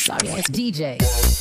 Sorry ass DJ.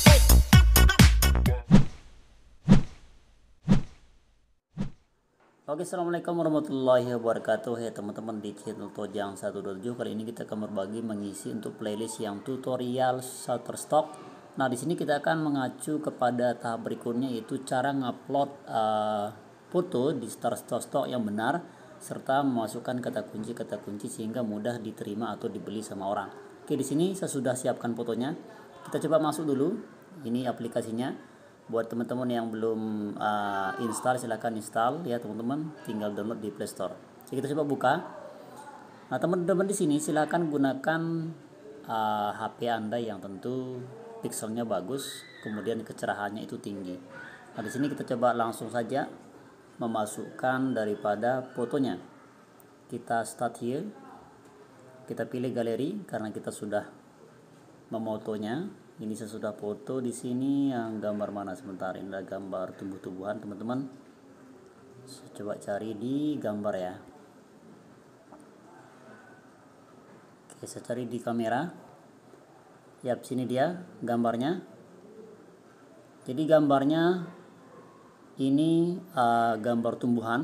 Oke, assalamualaikum warahmatullahi wabarakatuh ya teman-teman di channel Tojang 127. Kali ini kita akan berbagi mengisi untuk playlist yang tutorial Shutterstock. Nah, di sini kita akan mengacu kepada tahap berikutnya, yaitu cara ngupload foto di Shutterstock yang benar serta memasukkan kata kunci sehingga mudah diterima atau dibeli sama orang. Oke, di sini saya sudah siapkan fotonya. Kita coba masuk dulu. Ini aplikasinya. Buat teman-teman yang belum install, silahkan install ya teman-teman, tinggal download di Play Store. Jadi kita coba buka. Nah, teman-teman di sini silahkan gunakan HP Anda yang tentu pixelnya bagus, kemudian kecerahannya itu tinggi. Nah, di sini kita coba langsung saja memasukkan daripada fotonya. Kita start here. Kita pilih galeri karena kita sudah memotonya. Ini saya sudah foto di sini. Yang gambar mana sebentar? Ini ada gambar tumbuh-tumbuhan, teman-teman. Saya coba cari di gambar ya. Oke, saya cari di kamera. Yap, sini dia gambarnya. Jadi gambarnya ini gambar tumbuhan.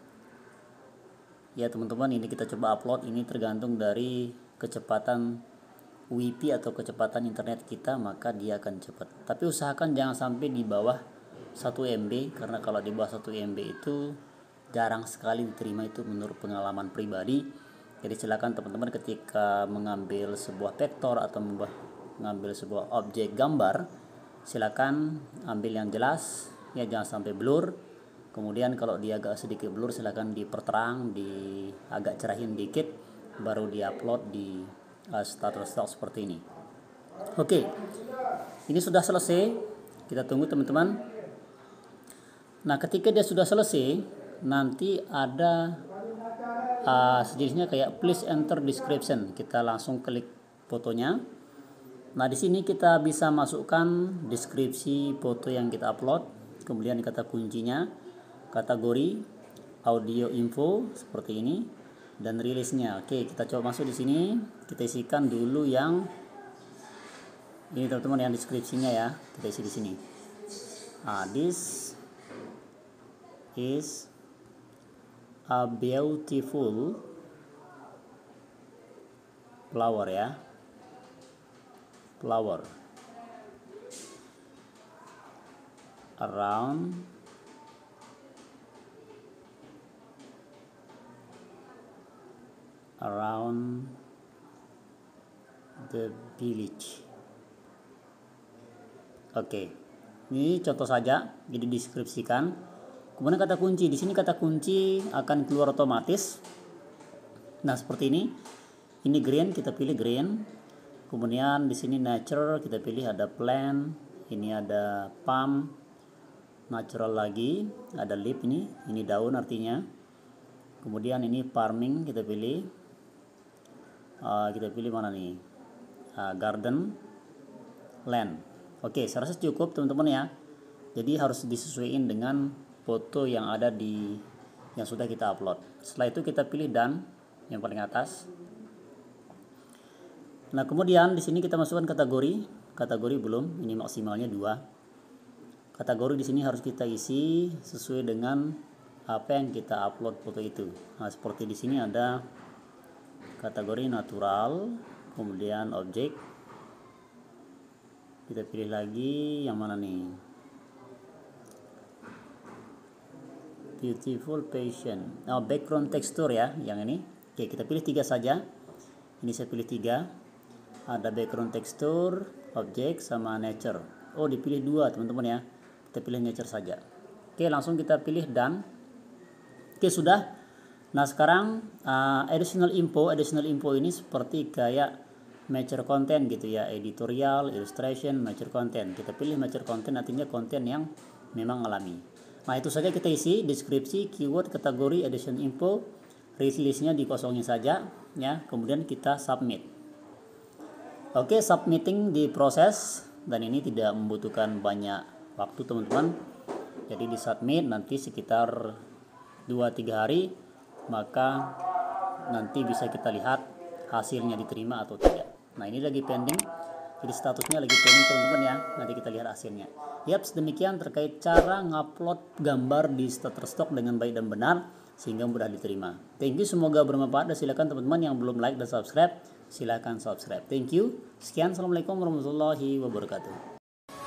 Ya teman-teman, ini kita coba upload. Ini tergantung dari kecepatan WiFi atau kecepatan internet kita, maka dia akan cepat. Tapi usahakan jangan sampai di bawah 1 MB, karena kalau di bawah 1 MB itu jarang sekali diterima, itu menurut pengalaman pribadi. Jadi silakan teman-teman ketika mengambil sebuah vektor atau mengambil sebuah objek gambar, silakan ambil yang jelas ya, jangan sampai blur. Kemudian kalau dia agak sedikit blur, silakan diperterang, agak cerahin dikit, baru diupload di Shutterstock seperti ini. Oke, ini sudah selesai. Kita tunggu teman-teman. Nah, ketika dia sudah selesai, nanti ada sejenisnya kayak please enter description. Kita langsung klik fotonya. Nah, di sini kita bisa masukkan deskripsi foto yang kita upload, kemudian kata kuncinya, kategori, audio info seperti ini, dan rilisnya. Oke, kita coba masuk di sini. Kita isikan dulu yang ini teman-teman, yang deskripsinya ya. Kita isi di sini. This is a beautiful flower ya. Flower around the village. Oke, ini contoh saja, jadi deskripsikan. Kemudian kata kunci, di sini kata kunci akan keluar otomatis. Nah, seperti ini. Ini green, kita pilih green. Kemudian di sini nature, kita pilih ada plant. Ini ada palm, natural lagi, ada leaf ini daun artinya. Kemudian ini farming, kita pilih. Kita pilih mana nih? Garden, land. Oke, saya rasa cukup teman-teman ya. Jadi harus disesuaikan dengan foto yang ada yang sudah kita upload. Setelah itu kita pilih done yang paling atas. Nah, kemudian di sini kita masukkan kategori. Kategori belum, ini maksimalnya 2. Kategori di sini harus kita isi sesuai dengan apa yang kita upload foto itu. Nah, seperti di sini ada kategori natural, kemudian objek. Kita pilih lagi yang mana nih? Beautiful passion. Nah, background texture ya, yang ini. Oke, kita pilih 3 saja. Ini saya pilih 3. Ada background texture, objek, sama nature. Oh, dipilih 2 teman-teman ya. Kita pilih nature saja. Oke, langsung kita pilih done. Oke, sudah. Nah, sekarang additional info ini seperti kayak mature content gitu ya, editorial, illustration, mature content. Kita pilih mature content, artinya konten yang memang alami. Nah, itu saja kita isi, deskripsi, keyword, kategori, additional info, rilisnya dikosongin saja ya. Kemudian kita submit. Oke, submitting diproses, dan ini tidak membutuhkan banyak waktu teman-teman. Jadi di submit nanti sekitar 2-3 hari, maka nanti bisa kita lihat hasilnya diterima atau tidak. Nah, ini lagi pending. Jadi statusnya lagi pending teman-teman ya. Nanti kita lihat hasilnya. Yap, demikian terkait cara ngupload gambar di Shutterstock dengan baik dan benar sehingga mudah diterima. Thank you, semoga bermanfaat, dan silakan teman-teman yang belum like dan subscribe silakan subscribe. Thank you. Sekian, assalamualaikum warahmatullahi wabarakatuh.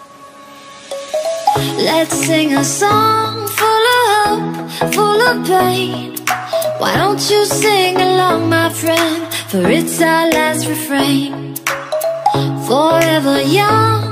Let's sing a song full of hope, full of pain. Why don't you sing along, my friend? For it's our last refrain. Forever young,